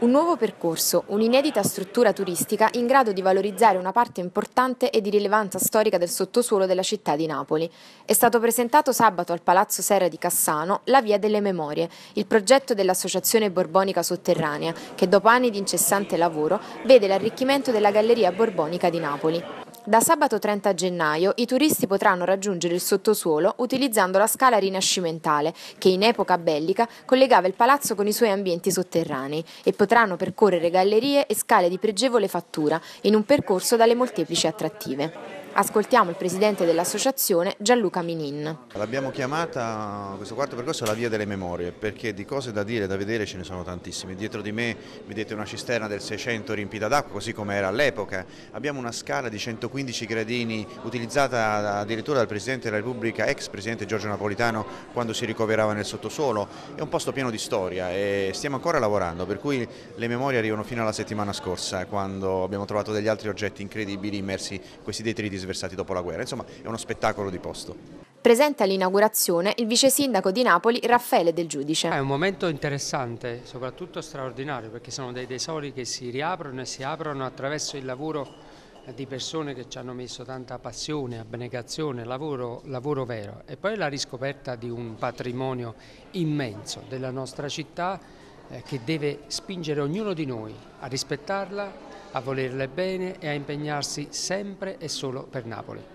Un nuovo percorso, un'inedita struttura turistica in grado di valorizzare una parte importante e di rilevanza storica del sottosuolo della città di Napoli. È stato presentato sabato al Palazzo Serra di Cassano la Via delle Memorie, il progetto dell'Associazione Borbonica Sotterranea, che dopo anni di incessante lavoro vede l'arricchimento della Galleria Borbonica di Napoli. Da sabato 30 gennaio i turisti potranno raggiungere il sottosuolo utilizzando la scala rinascimentale che in epoca bellica collegava il palazzo con i suoi ambienti sotterranei e potranno percorrere gallerie e scale di pregevole fattura in un percorso dalle molteplici attrattive. Ascoltiamo il presidente dell'associazione Gianluca Minin. L'abbiamo chiamata, questo quarto percorso, la Via delle Memorie, perché di cose da dire e da vedere ce ne sono tantissime. Dietro di me vedete una cisterna del 600 riempita d'acqua, così come era all'epoca. Abbiamo una scala di 115 gradini utilizzata addirittura dal Presidente della Repubblica, ex Presidente Giorgio Napolitano, quando si ricoverava nel sottosuolo. È un posto pieno di storia e stiamo ancora lavorando, per cui le memorie arrivano fino alla settimana scorsa, quando abbiamo trovato degli altri oggetti incredibili immersi in questi detriti sversati dopo la guerra. Insomma, è uno spettacolo di posto. Presente all'inaugurazione il vice sindaco di Napoli Raffaele Del Giudice. È un momento interessante, soprattutto straordinario, perché sono dei tesori che si riaprono e si aprono attraverso il lavoro di persone che ci hanno messo tanta passione, abnegazione, lavoro vero. E poi la riscoperta di un patrimonio immenso della nostra città che deve spingere ognuno di noi a rispettarla, a volerle bene e a impegnarsi sempre e solo per Napoli.